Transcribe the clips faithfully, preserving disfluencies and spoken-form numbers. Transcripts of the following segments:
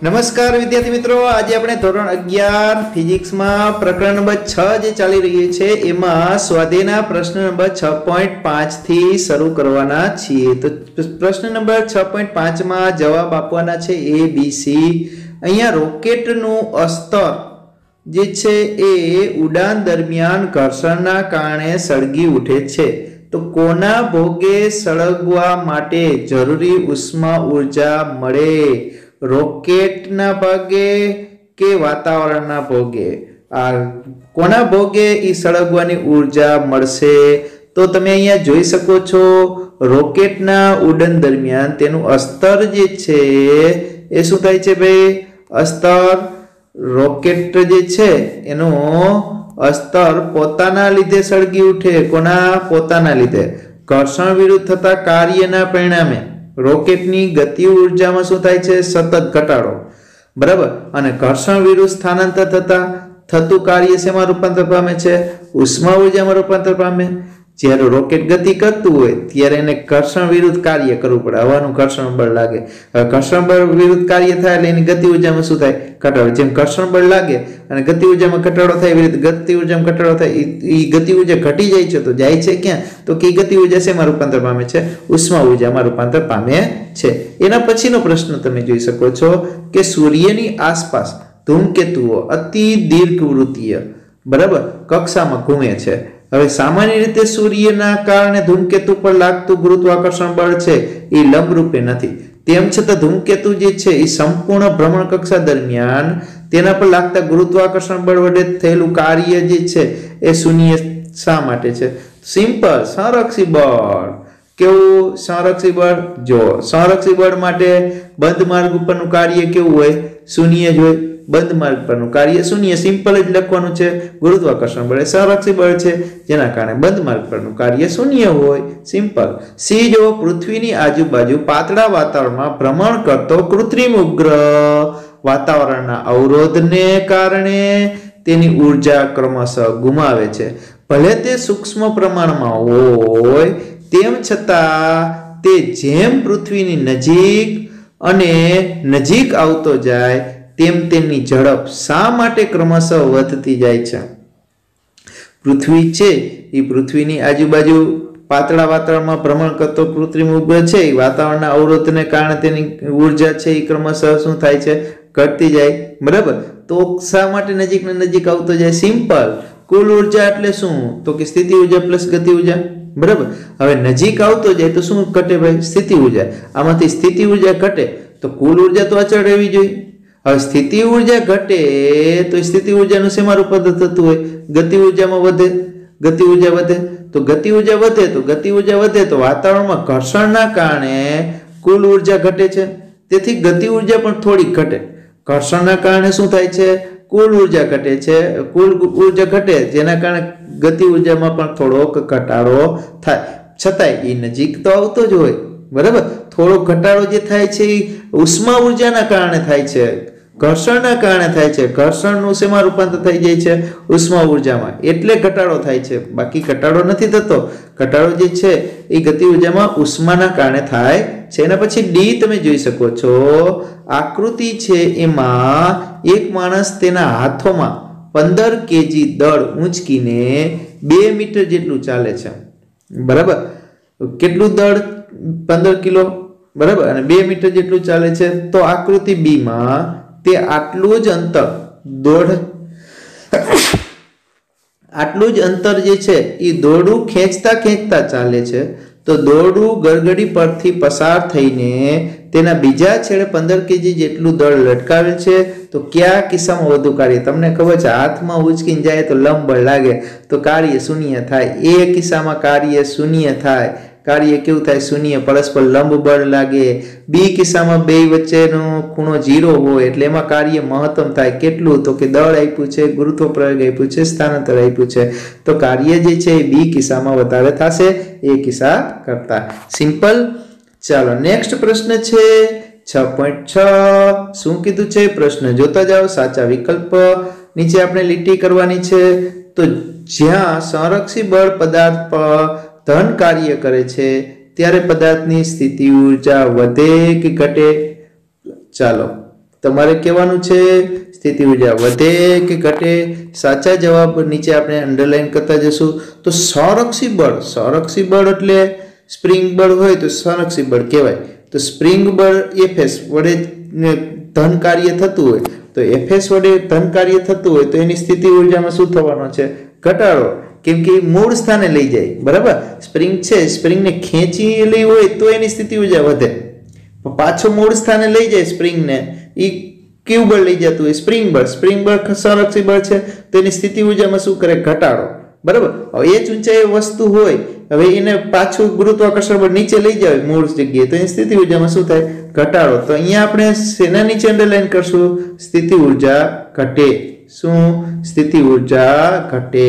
नमस्कार विद्यार्थी मित्रों, आज આપણે ધોરણ અગિયાર ફિઝિક્સ માં પ્રકરણ નંબર છ જે ચાલી રહ્યું છે એમાં સ્વાધ્યાયના પ્રશ્ન નંબર છ પોઈન્ટ પાંચ થી શરૂ કરવાના છીએ। તો પ્રશ્ન નંબર છ પોઈન્ટ પાંચ માં જવાબ આપવાના છે એ બી सी। અહીંયા રોકેટનું અસ્તર જે છે એ ઉડાન દરમિયાન ઘર્ષણના કારણે સળગી ઉઠે છે। તો કોના ભોગે સળગવા માટે જરૂરી ઉષ્મા ઊર્જા મળે? रोकेट ना भागे के वातावरण ना भोगे? आ कोना भोगे ई सळगवानी ऊर्जा मळशे? तो तमे अहींया जोई शको छो रोकेट ना उड़न दरमियान तेनुं अस्तर जे छे ए शुं थाय छे भाई? अस्तर रोकेट जे छे एनो अस्तर पोताना लीधे सळगी उठे। कोना पोताना लीधे? घर्षण विरुद्ध थता कार्यना परिणामे रोकेटनी गति ऊर्जा में शुं थाय छे? सतत घटाडो, बराबर। अने घर्षण विरुद्ध स्थानांतर थता थतुं कार्य शेमां रूपांतर पामे छे? उष्मा ऊर्जा में रूपांतर पामे। ज्यारे रोकेट गति करतुं होय त्यारे एने घर्षण विरुद्ध कार्य करवुं पड़े, हवानुं घर्षण बळ लागे। हवे घर्षण बळ विरुद्ध कार्य थाय એટલે એની ગતિ ઊર્જામાં શું થાય? ઘટાડો। જેમ ઘર્ષણ બળ લાગે અને ગતિ ઊર્જામાં ઘટાડો થાય એવી રીતે ગતિ ઊર્જામાં ઘટાડો થાય। ઈ ગતિ ઊર્જા ઘટી જાય છે તો જાય છે ક્યાં? તો કે ગતિ ઊર્જા શેમાં રૂપાંતર પામે છે? ઉષ્મા ઊર્જામાં રૂપાંતર પામે છે। એના પછીનો પ્રશ્ન તમે જોઈ શકો છો કે સૂર્યની આસપાસ ધૂમકેતુઓ અતિ દીર્ઘવૃત્તીય, બરાબર, કક્ષામાં ઘૂમે છે। હવે સામાન્ય રીતે સૂર્યના કારણે ધૂમકેતુ પર લાગતું ગુરુત્વાકર્ષણ બળ છે એ લંબરૂપે નથી। તેમ છતાં ધૂમકેતુ જે છે એ સંપૂર્ણ ભ્રમણ કક્ષા દરમિયાન તેના પર લાગતા ગુરુત્વાકર્ષણ બળ વડે થયેલું કાર્ય જે છે એ શૂન્ય શા માટે છે? સિમ્પલ, સંરક્ષી બળ। કેવું સંરક્ષી બળ? જો સંરક્ષી બળ માટે બંધ માર્ગ ઉપરનું કાર્ય કેવું હોય? શૂન્ય જ હોય। બંધ માર્ગ પરનું કાર્ય શૂન્ય, સિમ્પલ જ લખવાનું છે। ગુરુત્વાકર્ષણ બળ એ સંરક્ષી બળ છે જેના કારણે બંધ માર્ગ પરનું કાર્ય શૂન્ય હોય, સિમ્પલ। સી જો પૃથ્વીની આજુબાજુ પાતળા વાતાવરણમાં ભ્રમણ કરતો કૃત્રિમ ઉપગ્રહ વાતાવરણના અવરોધને કારણે તેની ઊર્જા ક્રમશઃ ગુમાવે છે। ભલે તે સૂક્ષ્મ પ્રમાણમાં હોય તેમ છતાં તે જેમ પૃથ્વીની નજીક અને નજીક આવતો જાય તેમ તેની ઝડપ શા માટે ક્રમશઃ વધતી જાય છે? પૃથ્વી છે એ પૃથ્વીની આજુબાજુ પાતળા વાતાવરણમાં ભ્રમણ કરતો કૃત્રિમ ઉપગ્રહ છે એ વાતાવરણના અવરોધને કારણે તેની ઊર્જા છે એ ક્રમશઃ શું થાય છે? ઘટતી જાય, બરાબર। તો શા માટે નજીક ને નજીક આવતો જાય? સિમ્પલ, કુલ ઊર્જા એટલે શું? તો કે સ્થિતિ ઊર્જા પ્લસ ગતિ ઊર્જા, બરાબર। હવે નજીક આવતો જાય તો શું ઘટે ભાઈ? સ્થિતિ ઊર્જા। આમાંથી સ્થિતિ ઊર્જા ઘટે તો કુલ ઊર્જા તો અચળ રહેવી જોઈએ। હવે સ્થિતિ ઊર્જા ઘટે તો સ્થિતિ ઊર્જાનું શેમાં રૂપાંતર થતું હોય? ગતિ ઊર્જામાં વધે। ગતિ ઊર્જા વધે તો ગતિ ઊર્જા વધે તો ગતિ ઊર્જા વધે તો વાતાવરણમાં ઘર્ષણના કારણે કુલ ઊર્જા ઘટે છે, તેથી ગતિ ઊર્જા પણ થોડી ઘટે। ઘર્ષણના કારણે શું થાય છે? કુલ ઊર્જા ઘટે છે, કુલ ઊર્જા ઘટે જેના કારણે ગતિ ઊર્જામાં પણ થોડોક ઘટાડો થાય। છતાંય એ નજીક તો આવતો જ હોય, બરાબર। થોડો ઘટાડો જે થાય છે એ ઉષ્મા ઊર્જાના કારણે થાય છે, ઘર્ષણના કારણે થાય છે। ઘર્ષણનું શેમાં રૂપાંતર થઈ જાય છે? ઉષ્મા ઊર્જામાં, એટલે ઘટાડો થાય છે, બાકી ઘટાડો નથી થતો। ઘટાડો જે છે એ ગતિ ઊર્જામાં ઉષ્માના કારણે થાય છે। એના પછી ડી તમે જોઈ શકો છો આકૃતિ છે એમાં એક માણસ તેના હાથોમાં પંદર કેજી દળ ઊંચકીને બે મીટર જેટલું ચાલે છે, બરાબર। કેટલું દળ? પંદર કિલો, બરાબર, અને બે મીટર જેટલું ચાલે છે। તો આકૃતિ બી માં તે આટલું જ અંતર દોડ આટલું જ અંતર જે છે એ દોરડું ખેંચતા ખેંચતા ચાલે છે। તો દોરડું ગરગડી પરથી પસાર થઈને તેના બીજા છેડે પંદર કેજી જેટલું દળ લટકાવેલ છે। તો કયા કિસ્સામાં વધુ કાર્ય? તમને ખબર છે હાથમાં ઉચકીને જાય તો લંબ બળ લાગે તો કાર્ય શૂન્ય થાય। એ કિસ્સામાં કાર્ય શૂન્ય થાય। કાર્ય કેવું થાય? શૂન્ય, પરસ્પર લંબ બળ લાગે। બી કિસ્સામાં બે વચ્ચેનો ખૂણો ઝીરો હોય એટલે એમાં કાર્ય મહત્તમ થાય। કેટલું? તો કે દળ આપ્યું છે, ગુરુત્વ પ્રયોગ આપ્યું છે, સ્થાનાંતર આપ્યું છે, તો કાર્ય જે છે એ બી કિસ્સામાં વધારે થશે એ કિસ્સા કરતા, સિમ્પલ। ચાલો નેક્સ્ટ પ્રશ્ન છે છ પોઈન્ટ છ। શું કીધું છે? પ્રશ્ન જોતા જાઓ, સાચા વિકલ્પ નીચે આપણે લીટી કરવાની છે। તો જ્યાં સંરક્ષી બળ પદાર્થ પર ધન કાર્ય કરે છે ત્યારે પદાર્થની સ્થિતિ ઊર્જા વધે કે ઘટે? ચાલો તમારે કહેવાનું છે સ્થિતિ ઉર્જા વધે કે ઘટે. સાચા જવાબ નીચે આપણે અંડરલાઈન કરતા જશું. તો સંરક્ષી બળ, સંરક્ષી બળ એટલે સ્પ્રિંગ બળ હોય તો સંરક્ષી બળ કહેવાય. તો સ્પ્રિંગ બળ એફએસ વડે ધન કાર્ય થતું હોય તો એફએસ વડે ધન કાર્ય થતું હોય તો એની સ્થિતિ ઉર્જામાં શું થવાનો છે? ઘટાડો. કેમ કે મૂળ સ્થાને લઈ જાય. બરાબર, સ્પ્રિંગ છે, સ્પ્રિંગને ખેંચી લઈ હોય તો એની સ્થિતિ ઉર્જા વધે. પાછો મૂળ સ્થાને લઈ જાય સ્પ્રિંગને, એ કયું બળ લઈ જતું હોય? સ્પ્રિંગ બળ. સ્પ્રિંગ બળ સંરક્ષી બળ છે તો એની સ્થિતિ ઉર્જામાં શું કરે? ઘટાડો. બરાબર, હવે એ જ ઊંચાઈ વસ્તુ હોય, હવે એને પાછું ગુરુત્વાકર્ષણ બળ નીચે લઈ જાય મૂળ જગ્યાએ તો એની સ્થિતિ ઉર્જામાં શું થાય? ઘટાડો. તો અહીંયા આપણે શેના નીચે અંડરલાઈન કરશું? સ્થિતિ ઉર્જા ઘટે. શું? સ્થિતિ ઉર્જા ઘટે.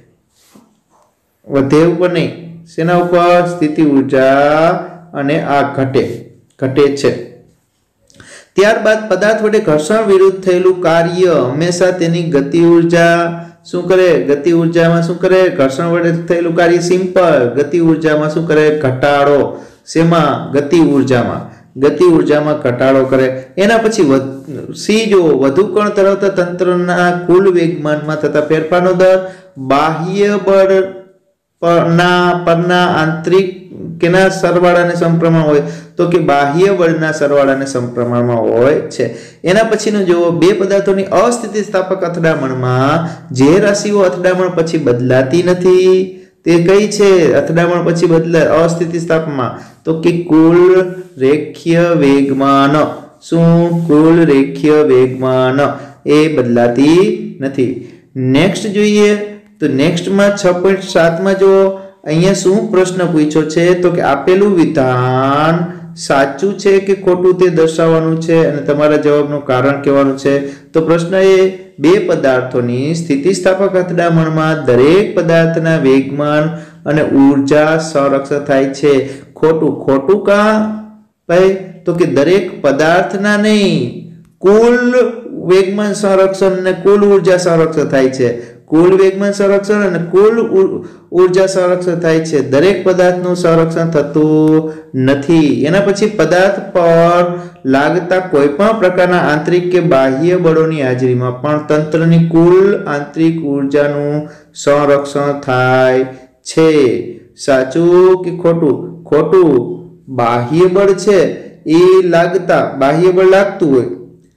વધે ઉપર નહીં, શેના ઉપર? સ્થિતિ ઉર્જા, અને આ ઘટે ઘટે છે. ત્યારબાદ પદાર્થ વડે ઘર્ષણ વિરુદ્ધ થયેલું કાર્ય હંમેશા તેની ગતિ ઉર્જા શું કરે? ગતિ ઉર્જામાં શું કરે? ઘર્ષણ વડે થયેલું કાર્ય સિમ્પલ. ગતિ ઉર્જામાં શું કરે? ઘટાડો. શેમાં? ગતિ ઉર્જામાં. ગતિ ઉર્જામાં ઘટાડો કરે. એના પછી સી જો વધુ કણ ધરાવતા તંત્રના કુલ વેગમાનમાં થતા ફેરફારનો દર બાહ્ય બળ પરના પરના આંતરિક કેના સરવાળાને સમપ્રમાણ હોય? તો કે બાહ્ય બળના સરવાળાને સમપ્રમાણમાં હોય છે. એના પછીનો જો બે પદાર્થોની અસ્થિતિસ્થાપક અથડામણમાં જે રાશિઓ અથડામણ પછી બદલાતી નથી તે કઈ છે? અથડામણ પછી બદલાય અસ્થિતિસ્થાપકમાં તો કે કુલ રેખીય વેગમાન. શું? કુલ રેખીય વેગમાન એ બદલાતી નથી. નેક્સ્ટ જોઈએ તો નેક્સ્ટમાં છ પોઈન્ટ સાત માં જો અહીંયા શું પ્રશ્ન પૂછ્યો છે? તો કે આપેલું વિધાન સાચું છે કે ખોટું તે દર્શાવવાનું છે અને તમારા જવાબનું કારણ કહેવાનું છે. તો પ્રશ્ન એ બે પદાર્થોની સ્થિતિસ્થાપક અથડામણમાં દરેક પદાર્થના વેગમાન અને ઉર્જા સંરક્ષણ થાય છે. ખોટું. ખોટું કા ભાઈ? તો કે દરેક પદાર્થના નહીં, કુલ વેગમાન સંરક્ષણ અને કુલ ઉર્જા સંરક્ષણ થાય છે. કુલ વેગમાન સંરક્ષણ અને કુલ ઉર્જા સંરક્ષણ થાય છે. દરેક પદાર્થનું સંરક્ષણ થતું નથી. એના પછી પદાર્થ પર લાગતા કોઈ પણ પ્રકારના આંતરિક કે બાહ્ય બળોની હાજરીમાં પણ તંત્રની કુલ આંતરિક ઉર્જાનું સંરક્ષણ થાય છે. સાચું કે ખોટું? ખોટું. બાહ્ય બળ છે એ લાગતા, બાહ્ય બળ લાગતું હોય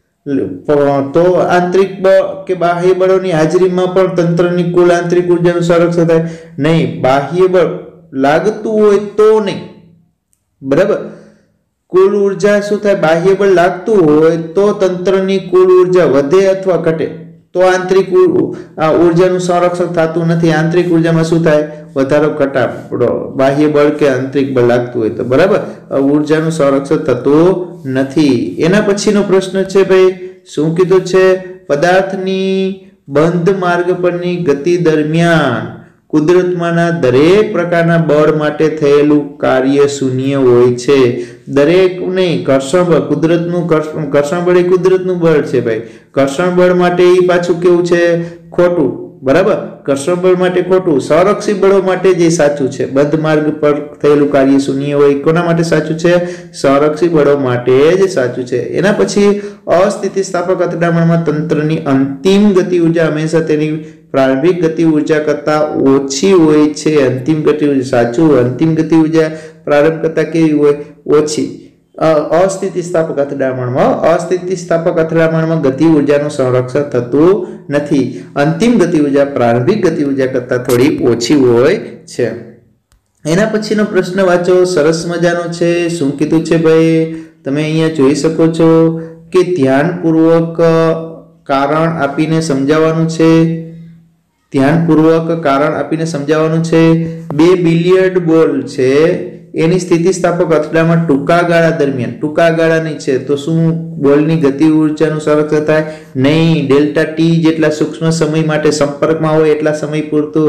તો આંતરિક બળ કે બાહ્ય બળોની હાજરીમાં પણ તંત્રની કુલ આંતરિક ઉર્જાનું સંરક્ષણ થાય નહીં. બાહ્ય બળ લાગતું હોય તો નહીં. બરાબર, કુલ ઉર્જા શું થાય? બાહ્ય બળ લાગતું હોય તો તંત્રની કુલ ઉર્જા વધે અથવા ઘટે તો આંતરિક ઉર્જાનું સંરક્ષણ થતું નથી. આંતરિક ઉર્જામાં શું થાય? વધારો ઘટાડો. બાહ્ય બળ કે આંતરિક બળ લાગતું હોય તો બરાબર ઉર્જાનું સંરક્ષણ થતું નથી. એના પછીનો પ્રશ્ન છે ભાઈ શું કીધું છે? પદાર્થની બંધ માર્ગ પરની ગતિ દરમિયાન કુદરતમાંના દરેક પ્રકારના બળ માટે થયેલું કાર્ય શૂન્ય હોય છે. દરેક નહીં, ઘર્ષણ બળ, કુદરતનું ઘર્ષણ બળ એ કુદરતનું બળ છે ભાઈ. ઘર્ષણ બળ માટે એ પાછું કેવું છે? ખોટું. બરાબર, ઘર્ષણ બળ માટે ખોટું. સંરક્ષી બળો માટે જે સાચું છે, બંધ માર્ગ પર થયેલું કાર્ય શૂન્ય હોય, કોના માટે સાચું છે? સંરક્ષી બળો માટે જ સાચું છે. એના પછી અસ્થિતિસ્થાપક અથડામણમાં તંત્રની અંતિમ ગતિ ઉર્જા હંમેશા તેની પ્રારંભિક ગતિ ઉર્જા કરતા ઓછી હોય છે. અંતિમ ગતિ ઉર્જા સાચું. અંતિમ ગતિ ઉર્જા પ્રારંભ કરતા કેવી હોય? ઓછી. અસ્થિતિસ્થાપક અથડામણમાં અસ્થિતિસ્થાપક અથડામણમાં ગતિ ઉર્જાનું સંરક્ષણ થતું નથી. અંતિમ ગતિ ઉર્જા પ્રારંભિક ગતિ ઉર્જા કરતા થોડી ઓછી હોય છે. એના પછીનો પ્રશ્ન વાંચો, સરસ મજાનો છે. શું કીધું છે ભાઈ? તમે અહીંયા જોઈ શકો છો કે ધ્યાનપૂર્વક કારણ આપીને સમજાવવાનું છે. ધ્યાનપૂર્વક કારણ આપીને સમજાવવાનું છે. બે બિલિયર્ડ બોલ છે એની સ્થિતિસ્થાપક અથડામણ ટૂંકા ગાળા દરમિયાન, ટૂંકા ગાળાની છે તો શું બોલની ગતિ ઉર્જાનું સંરક્ષણ થાય? નહીં. ડેલ્ટા ટી જેટલા સૂક્ષ્મ સમય માટે સંપર્કમાં હોય એટલા સમય પૂરતું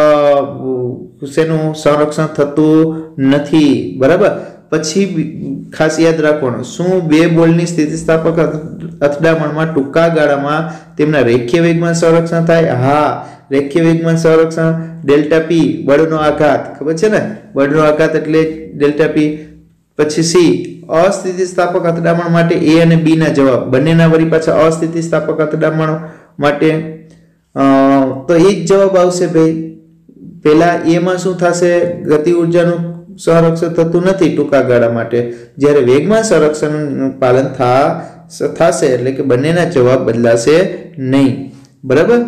શેનું સંરક્ષણ થતું નથી. બરાબર. પછી ખાસ યાદ રાખવાનું, શું બે બોલની સ્થિતિસ્થાપક અથડામણમાં ટૂંકા ગાળામાં તેમના રેખીય વેગમાન સંરક્ષણ થાય? હા, રેખીય વેગમાન સંરક્ષણ. ડેલ્ટા પી બળનો આઘાત, ખબર છે ને? બળનો આઘાત એટલે ડેલ્ટા પી. પછી સી અસ્થિતિસ્થાપક અથડામણ માટે એ અને બી ના જવાબ બંનેના વળી પાછા અસ્થિતિસ્થાપક અથડામણ માટે તો એ જ જવાબ આવશે ભાઈ. પેલા એમાં શું થશે, ગતિ ઉર્જાનું સંરક્ષણ થતું નથી ટૂંકા ગાળા માટે, જ્યારે વેગમાન સંરક્ષણનું પાલન થા થશે એટલે કે બંનેના જવાબ બદલાશે નહીં. બરાબર.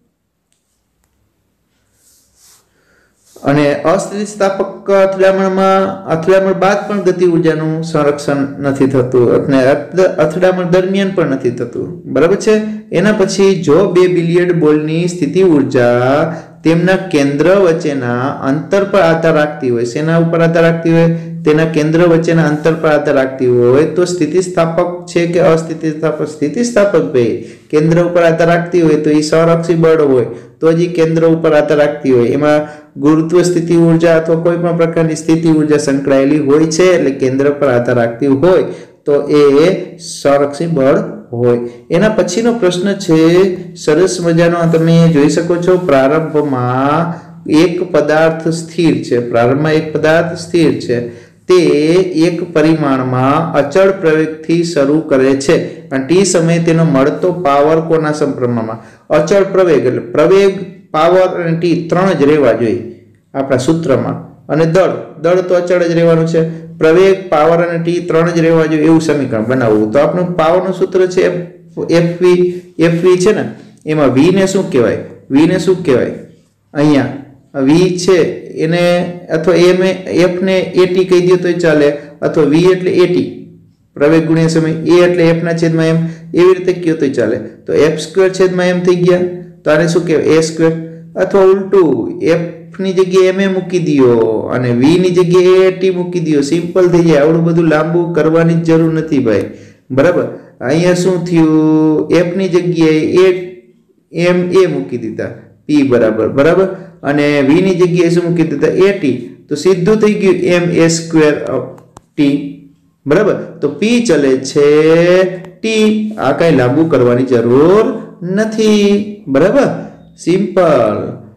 અને અસ્થિતિસ્થાપક અથડામણમાં અથડામણ બાદ પણ ગતિ ઉર્જાનું સંરક્ષણ નથી થતું અને અથડામણ દરમિયાન પણ નથી થતું. બરાબર છે. એના પછી જો બે બિલિયર્ડ બોલની સ્થિતિ ઉર્જા તેમના કેન્દ્ર વચ્ચેના અંતર પર આધાર રાખતી હોય, શેના ઉપર આધાર રાખતી હોય, તેના કેન્દ્ર વચ્ચેના અંતર પર આધાર રાખતી હોય તો સ્થિતિસ્થાપક છે કે અસ્થિતિસ્થાપક? સ્થિતિસ્થાપક ભાઈ. કેન્દ્ર ઉપર આધાર રાખતી હોય તો એ સંરક્ષી બળ હોય, તો હજી કેન્દ્ર ઉપર આધાર રાખતી હોય, એમાં ગુરુત્વ સ્થિતિ ઉર્જા અથવા કોઈ પણ પ્રકારની સ્થિતિ ઉર્જા સંકળાયેલી હોય છે એટલે કેન્દ્ર પર આધાર રાખતી હોય તો એ સંરક્ષી બળ હોય. એના પછીનો પ્રશ્ન છે સરસ મજાનો, તમે જોઈ શકો છો. પ્રારંભમાં એક પદાર્થ સ્થિર છે, પ્રારંભમાં એક પદાર્થ સ્થિર છે, તે એક પરિમાણમાં અચળ પ્રવેગથી શરૂ કરે છે અને ટી સમયે તેનો મળતો પાવર કોના સમપ્રમાણમાં? અચળ પ્રવેગ એટલે પ્રવેગ, પાવર અને ટી ત્રણ જ રહેવા જોઈએ આપણા સૂત્રમાં. અને દળ દળ તો અચળ જ રહેવાનું છે. પ્રવેગ, પાવર અને ટી ત્રણ જ રહેવા જોઈએ એવું સમીકરણ બનાવવું. તો આપણું પાવરનું સૂત્ર છે એફવી. એફવી છે ને, એમાં વી ને શું કહેવાય? વી ને શું કહેવાય? અહીંયા વી છે એને અથવા એમ એફ ને એટી કહી દો તો ચાલે, અથવા વી એટલે એટી પ્રવેગ ગુણ્યા સમય, એ એટલે એફ ના છેદમાં એમ, એવી રીતે કહો તો ચાલે. તો એફ સ્ક્વેર છેદમાં એમ થઈ ગયા, તો આને શું કહેવાય? A square. અથવા ઉલટું એફ ની જગ્યાએ એમ એ મૂકી દો અને વી ની જગ્યાએ એટી મૂકી દો, સિમ્પલ થઈ જાય. આવડું બધું લાંબુ કરવાની જ જરૂર નથી ભાઈ. બરાબર. અહીંયા શું થયું? એફ ની જગ્યાએ એ એમ એ મૂકી દીધા, પી બરાબર. બરાબર. અને વી ની જગ્યાએ શું મૂકી દીધા? એટી. તો સીધું થઈ ગયું એમ એ સ્ક્વેર ટી. બરાબર. તો પી ચલે છે ટી. આ કઈ લાંબુ કરવાની જરૂર નથી. બરાબર. સિમ્પલ.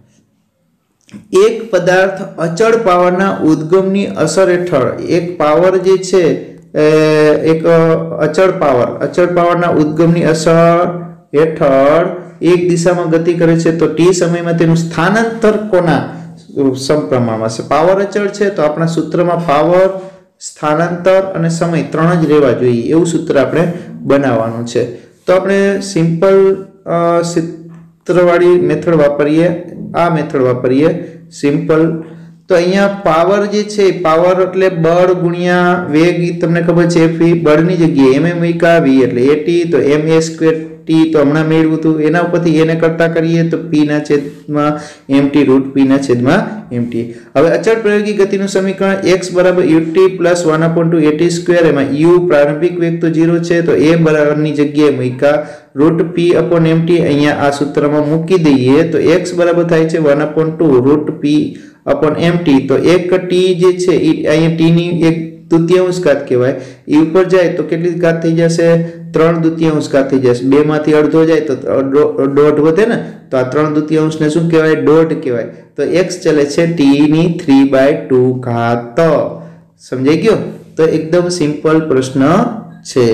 એક પદાર્થ અચળ પાવરના ઉદ્ગમની અસર હેઠળ, એક પાવર જે છે એક અચળ પાવર અચળ પાવરના ઉદ્ગમની અસર હેઠળ એક દિશામાં ગતિ કરે છે તો ટી સમયમાં તેનું સ્થાનાંતર કોના સમપ્રમાણમાં છે? પાવર અચળ છે તો આપણા સૂત્રમાં પાવર, સ્થાનાંતર અને સમય ત્રણ જ રહેવા જોઈએ એવું સૂત્ર આપણે બનાવવાનું છે. તો આપણે સિમ્પલ સૂત્રવાળી મેથડ વાપરીએ, આ મેથડ વાપરીએ સિમ્પલ. તો અહીંયા પાવર જે છે, પાવર એટલે બળ ગુણ્યા વેગ. તમને ખબર છે એફ બળની જગ્યાએ એમ એમ મૂકા, વી એટલે એટી, તો એમ એ સ્ક્વેર ટી તો હમણાં મેળવ્યું હતું. એના ઉપરથી એને કરતા કરીએ તો પી ના છેદમાં એમ ટી રૂટ પી ના છેદમાં એમ ટી. હવે અચળ પ્રયોગી ગતિનું સમીકરણ એક્સ બરાબર u t plus one upon two a t square, એમાં યુ પ્રારંભિક વેગ તો ઝીરો છે તો એ બરાબરની જગ્યાએ મૂકા root P upon M T અહીંયા આ સૂત્રમાં મૂકી દઈએ તો એક્સ બરાબર થાય છે one upon two root P upon M T. તો એક ટી જે છે એ અહીંયા ટી ની એક તૃતીયાંશ ઘાત કહેવાય, એ ઉપર જાય તો કેટલી ઘાત થઈ જશે? ત્રણ દુત્યાંશ ઘાત થઈ જશે. બે માંથી અડધો જાય તો દોઢ વધે ને, તો આ ત્રણ દુત્યાંશ ને શું કહેવાય? દોઢ કહેવાય. તો એક્સ ચલે છે ટી ની થ્રી બાય ટુ ઘાત. સમજાઈ ગયો? તો એકદમ સિમ્પલ પ્રશ્ન છે.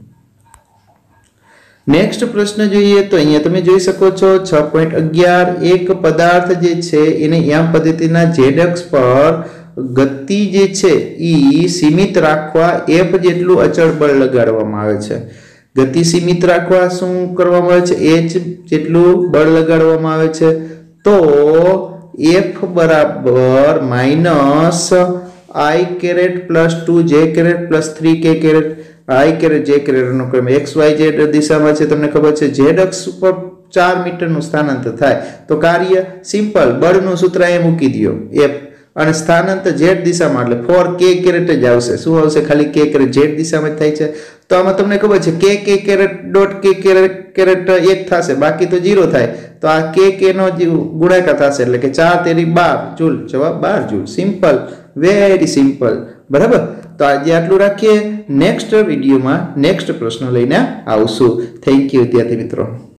નેક્સ્ટ પ્રશ્ન જોઈએ તો અહીંયા તમે જોઈ શકો છો છ પોઈન્ટ અગિયાર. એક પદાર્થ જે છે એને યામ પદ્ધતિના ઝેડ અક્ષ પર ગતિ જે છે ઈ સીમિત રાખવા એફ જેટલું અચળ બળ લગાડવામાં આવે છે. ગતિ સીમિત રાખવા શું કરવામાં આવે છે? એચ જેટલું બળ લગાડવામાં આવે છે. તો એફ બરાબર minus i caret plus two j caret plus three k caret. I caret j caret નો ક્રમ એક્સ વાય ઝેડ દિશામાં છે. તમને ખબર છે ઝેડ અક્ષ ઉપર ચાર મીટર નું સ્થાનાંતર થાય તો કાર્ય સિમ્પલ, બળનું સૂત્ર એ મૂકી દો એફ, અને સ્થાનાંતર ઝેડ દિશામાં એટલે ફોર કે કેરેટ જ આવશે. શું આવશે? ખાલી કે કેરેટ ઝેડ દિશામાં થાય છે. તો આમાં તમને ખબર છે કે k caret dot k caret caret એક થશે, બાકી તો જીરો થાય. તો આ કે કે નો ગુણાકાર થશે એટલે કે ચાર તેરી બાર જૂલ. જવાબ બાર જૂલ. Simple, very simple. બરાબર. તો આજે આટલું રાખીએ. નેક્સ્ટ વિડીયોમાં નેક્સ્ટ પ્રશ્ન લઈને આવશું. થેન્ક યુ વિદ્યાર્થી મિત્રો.